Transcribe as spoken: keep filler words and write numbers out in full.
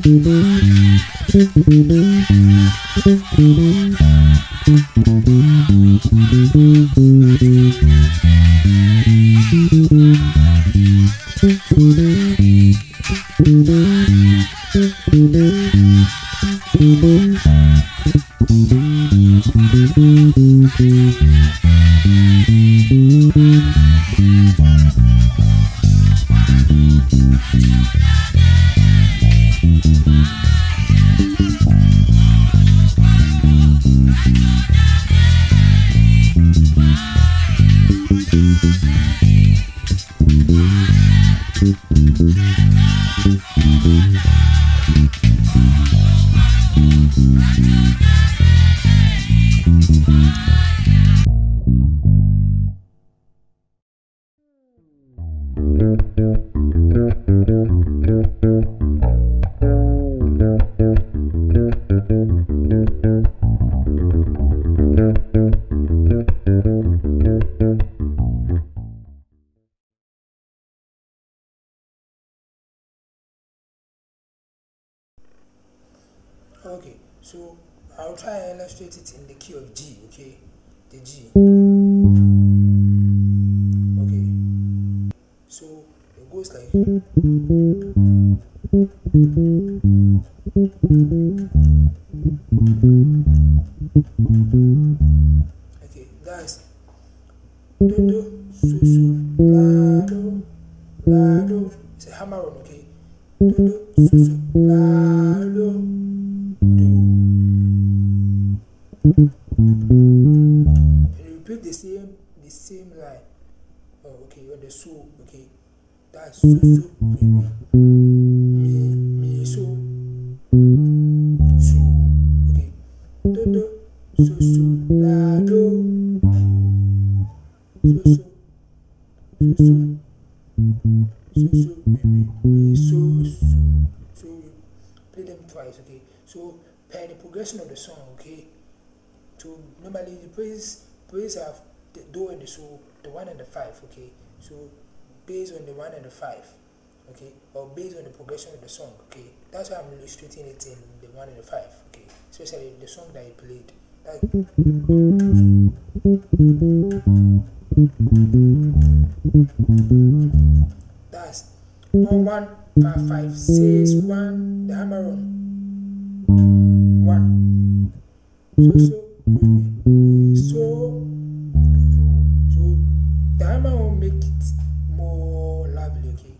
Okay, so I'll try and illustrate it in the key of G, okay? The G. Okay, so it goes like. Okay, that's do do su su la do la do. It's a hammer on, okay? Do do su su la do. And you repeat the same the same line. Oh, okay, on the so, okay. That's so so me me me so so, okay. Do do so so la do so so so so so so me me me so so. So you play them twice, okay. So per the progression of the song, okay. So normally the praise praise have the do and the so, the one and the five, okay. So based on the one and the five, okay, or based on the progression of the song, okay. That's why I'm illustrating it in the one and the five, okay. Especially the song that you played. Like that's one one five five six one, the hammer on one. So so so so the hammer will make it more lovely, okay.